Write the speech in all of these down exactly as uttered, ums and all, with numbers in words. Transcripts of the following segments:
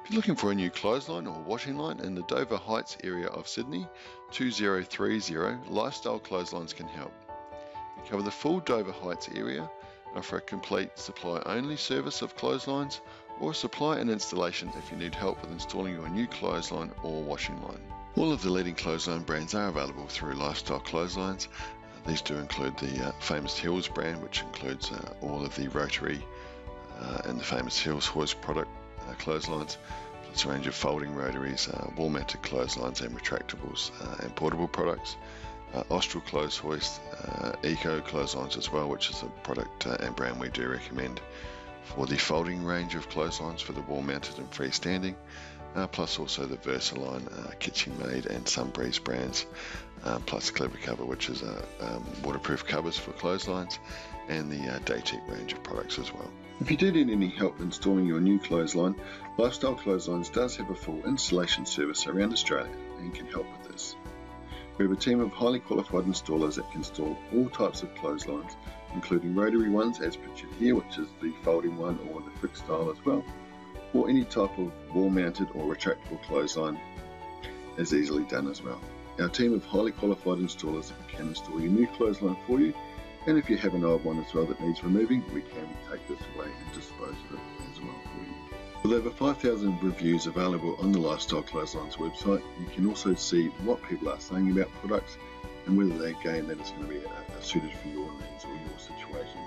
If you're looking for a new clothesline or washing line in the Dover Heights area of Sydney, two zero three zero Lifestyle Clotheslines can help. We cover the full Dover Heights area and offer a complete supply-only service of clotheslines or supply and installation if you need help with installing your new clothesline or washing line. All of the leading clothesline brands are available through Lifestyle Clotheslines. Uh, these do include the uh, famous Hills brand, which includes uh, all of the rotary uh, and the famous Hills Hoist product uh, clotheslines, plus a range of folding rotaries, uh, wall-mounted clotheslines and retractables uh, and portable products. Uh, Austral Clothes Hoist, uh, Eco Clotheslines as well, which is a product uh, and brand we do recommend for the folding range of clotheslines for the wall-mounted and freestanding. Uh, plus also the Versa line, uh, Kitchen Made and Sunbreeze brands, uh, plus Clever Cover, which is uh, um, waterproof covers for clotheslines, and the uh, Daytech range of products as well. If you do need any help installing your new clothesline, Lifestyle Clotheslines does have a full installation service around Australia and can help with this. We have a team of highly qualified installers that can install all types of clotheslines, including rotary ones as pictured here, which is the folding one or the frick style as well, or any type of wall-mounted or retractable clothesline is easily done as well. Our team of highly qualified installers can install your new clothesline for you, and if you have an old one as well that needs removing, we can take this away and dispose of it as well for you. With over five thousand reviews available on the Lifestyle Clotheslines website, you can also see what people are saying about products and whether they again that is going to be uh, suited for your needs or your situation.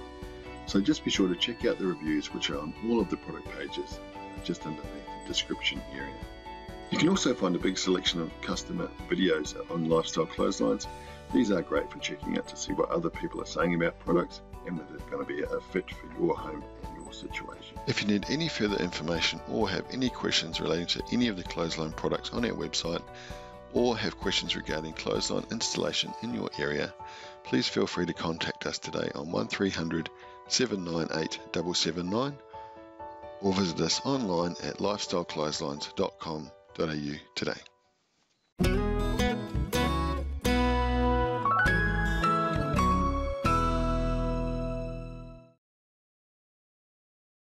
So just be sure to check out the reviews, which are on all of the product pages just underneath the description area. You can also find a big selection of customer videos on Lifestyle Clotheslines. These are great for checking out to see what other people are saying about products and whether it's going to be a fit for your home and your situation. If you need any further information or have any questions relating to any of the clothesline products on our website, or have questions regarding clothesline installation in your area, please feel free to contact us today on one three hundred, seven nine eight, seven seven nine or visit us online at lifestyle clotheslines dot com dot a u today.